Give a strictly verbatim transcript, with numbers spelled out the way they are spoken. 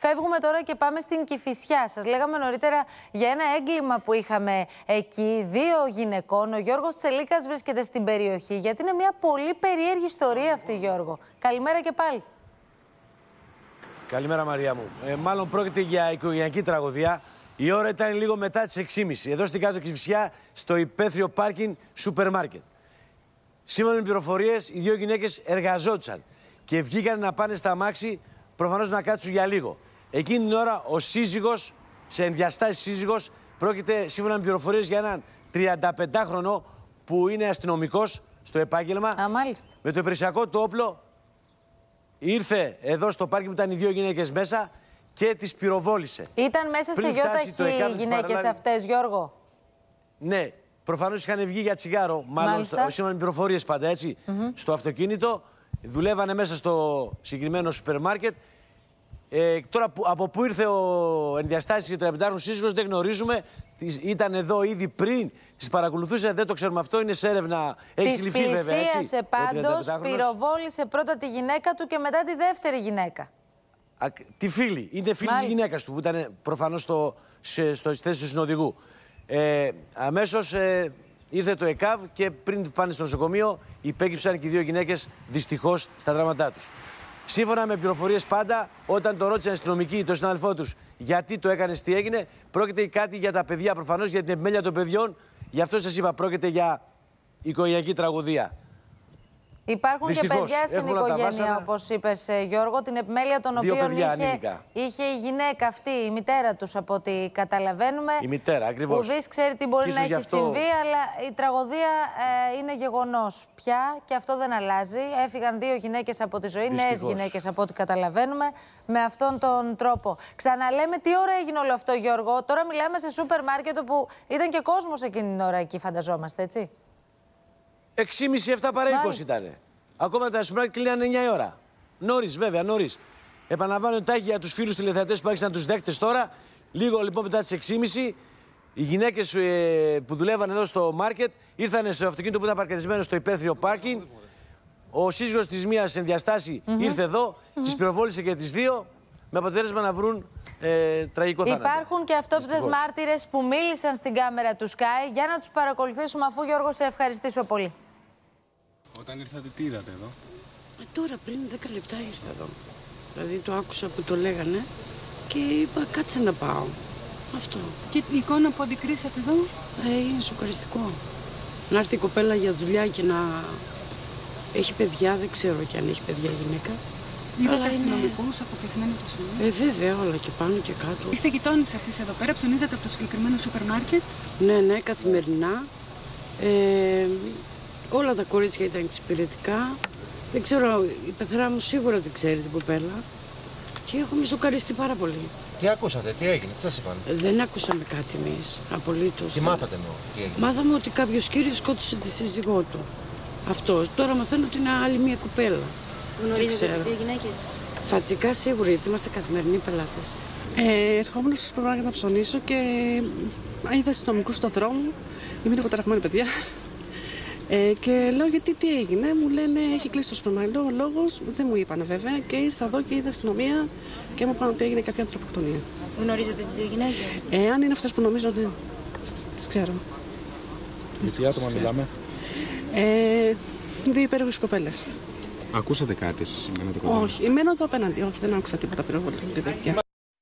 Φεύγουμε τώρα και πάμε στην Κηφισιά. Σας λέγαμε νωρίτερα για ένα έγκλημα που είχαμε εκεί, δύο γυναικών. Ο Γιώργος Τσελίκας βρίσκεται στην περιοχή, γιατί είναι μια πολύ περίεργη ιστορία αυτή, Γιώργο. Καλημέρα και πάλι. Καλημέρα, Μαρία μου. Ε, μάλλον πρόκειται για οικογενειακή τραγωδία. Η ώρα ήταν λίγο μετά τις έξι και μισή. Εδώ στην κάτω Κηφισιά, στο υπαίθριο πάρκινγκ σούπερ μάρκετ. Σύμφωνα με πληροφορίες, οι δύο γυναίκες εργαζόντουσαν και βγήκαν να πάνε στα αμάξι, προφανώς να κάτσουν για λίγο. Εκείνη την ώρα ο σύζυγος, σε ενδιαστάσεις σύζυγος, πρόκειται σύμφωνα με πληροφορίες για έναν τριανταπεντάχρονο που είναι αστυνομικός στο επάγγελμα. Α, μάλιστα. Με το υπηρεσιακό του όπλο ήρθε εδώ στο πάρκινγκ που ήταν οι δύο γυναίκες μέσα και τις πυροβόλησε. Ήταν μέσα Πριν σε γιοταχή οι γυναίκες αυτές, Γιώργο. Ναι, προφανώς είχαν βγει για τσιγάρο, μάλλον σύμφωνα με πληροφορίες πάντα, έτσι, mm-hmm. στο αυτοκίνητο. Δουλεύανε μέσα στο συγκεκριμένο σούπερ μάρκετ. Ε, τώρα που, από πού ήρθε ο ενδιαστάσης και τριανταπεντάχρονος σύζυγος δεν γνωρίζουμε. Ήταν εδώ ήδη πριν, τις παρακολουθούσε, δεν το ξέρουμε αυτό, είναι σε έρευνα. Έχει συλληφθεί βέβαια, έτσι. Της πλησίασε πάντως, πυροβόλησε πρώτα τη γυναίκα του και μετά τη δεύτερη γυναίκα. Α, τη φίλη, είναι φίλη της γυναίκας του που ήταν προφανώς στο, σε, στο, στη θέση του συνοδηγού. Ε, αμέσως ε, ήρθε το ΕΚΑΒ και πριν πάνε στο νοσοκομείο υπέκυψαν και οι δύο γυναίκες δυστυχώς στα τραύματά τους. Σύμφωνα με πληροφορίες πάντα, όταν το ρώτησαν οι αστυνομικοί, τον συνάδελφό τους, γιατί το έκανες, τι έγινε, πρόκειται κάτι για τα παιδιά προφανώς, για την επιμέλεια των παιδιών. Γι' αυτό σας είπα, πρόκειται για οικογενειακή τραγωδία. Υπάρχουν δυστυχώς και παιδιά στην οικογένεια, όπως είπες, Γιώργο, την επιμέλεια των δύο οποίων παιδιά, είχε, είχε η γυναίκα αυτή, η μητέρα τους, από ό,τι καταλαβαίνουμε. Η μητέρα, ακριβώς. Ουδής ξέρει τι μπορεί να έχει αυτό... συμβεί, αλλά η τραγωδία ε, είναι γεγονός πια και αυτό δεν αλλάζει. Έφυγαν δύο γυναίκες από τη ζωή, νέες γυναίκες από ό,τι καταλαβαίνουμε, με αυτόν τον τρόπο. Ξαναλέμε, τι ώρα έγινε όλο αυτό, Γιώργο? Τώρα μιλάμε σε σούπερ μάρκετ όπου ήταν και κόσμος εκείνη την ώρα εκεί, φανταζόμαστε, έτσι. έξι και μισή, επτά παρά είκοσι ήτανε. Ακόμα τα σούπερ μάρκετ κλείνανε εννιά η ώρα. Νωρίς, βέβαια, νωρίς. Επαναλαμβάνω τάχει για τους φίλους τηλεθεατές που άρχισαν τους δέκτες τώρα. Λίγο λοιπόν μετά τις έξι και μισή, οι γυναίκες ε, που δουλεύαν εδώ στο μάρκετ ήρθαν στο αυτοκίνητο που ήταν παρκαρισμένο στο υπαίθριο πάρκινγκ. Ο σύζυγος της μίας εν διαστάση mm-hmm. ήρθε εδώ, mm-hmm. τις πυροβόλησε και τις δύο, με αποτέλεσμα να βρουν ε, τραγικό θάνατο. Υπάρχουν και αυτόπτες μάρτυρες που μίλησαν στην κάμερα του Sky. Για να τους παρακολουθήσουμε, αφού Γιώργο σε ευχαριστήσω πολύ. Όταν ήρθατε, τι είδατε εδώ? Ε, τώρα πριν δέκα λεπτά ήρθα εδώ. Δηλαδή το άκουσα που το λέγανε και είπα κάτσε να πάω. Αυτό. Και η εικόνα που αντικρίσατε εδώ? Ε, είναι σοκαριστικό. Να έρθει η κοπέλα για δουλειά και να έχει παιδιά, δεν ξέρω κι αν έχει παιδιά γυναίκα. Είδατε αστυνομικούς αποκλεισμένοι το σημείο? Ε, βέβαια, όλα και πάνω και κάτω. Είστε γειτόνισες εσείς εδώ πέρα, ψωνίζετε από το συγκεκριμένο σούπερ μάρκετ? Ναι, ναι, καθημερινά. Ε, όλα τα κορίτσια ήταν εξυπηρετικά. Δεν ξέρω, η πεθερά μου σίγουρα την ξέρει την κοπέλα. Και έχουμε σοκαριστεί πάρα πολύ. Τι ακούσατε, τι έγινε, τι σας είπαν? Ε, δεν ακούσαμε κάτι εμείς, απολύτως. Τι μάθατε εννοώ, τι έγινε? Μάθαμε ότι κάποιος κύριος σκότωσε τη σύζυγό του. Αυτό. Τώρα μαθαίνω ότι είναι άλλη μια κουπέλα. Γνωρίζετε τις δύο γυναίκες? Φατσικά σίγουρα, γιατί είμαστε καθημερινοί πελάτες. Ε, ερχόμουν στο σούπερ μάρκετ να ψωνίσω και είδα αστυνομικούς στον δρόμο. Είμαι λίγο ταραγμένη παιδιά. Ε, και λέω γιατί τι έγινε, μου λένε έχει κλείσει το σούπερ μάρκετ. Ο λόγος δεν μου είπανε βέβαια και ήρθα εδώ και είδα αστυνομία και μου είπαν ότι έγινε κάποια ανθρωποκτονία. Γνωρίζετε τις δύο γυναίκες? Ε, αν είναι αυτές που νομίζω ότι τις ξέρω. Με τι άτομα μιλάμε? Ε, δύο υπέροχες κοπέλες. Ακούσατε κάτι εσείς? Όχι, μένω εδώ απέναντι. Όχι, δεν άκουσα τίποτα πυροβολικό και τέτοια.